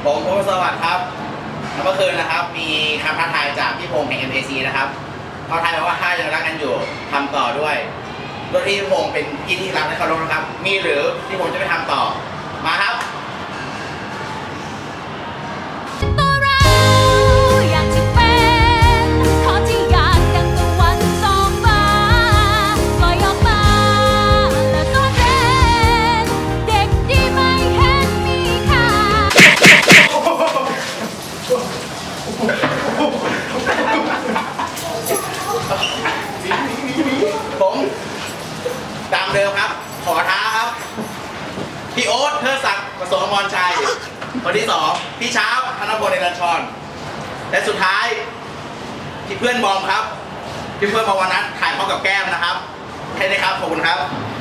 ผมพงศสวัสดิ์ครับเมื่อคืนนะครับมีคำท้าทายจากพี่พงษ์แห่ง MAC นะครับเขาทายมาว่าถ้ายังรักกันอยู่ทำต่อด้วยโดยที่พี่พงษ์เป็นพี่ที่รักและเคารพนะครับมีหรือที่ผมจะไปทำต่อมาครับผมตามเดิมครับขอท้าครับพี่โอ๊ตเทิดศักดิ์ประสงค์อมรชัยคนที่2พี่ช้าธนพล เอรัญชรและสุดท้ายพี่เพื่อนบอมครับพี่เพื่อนบอมวันนั้นถ่ายพร้อมกับแก้มนะครับแค่นี้ครับขอบคุณครับ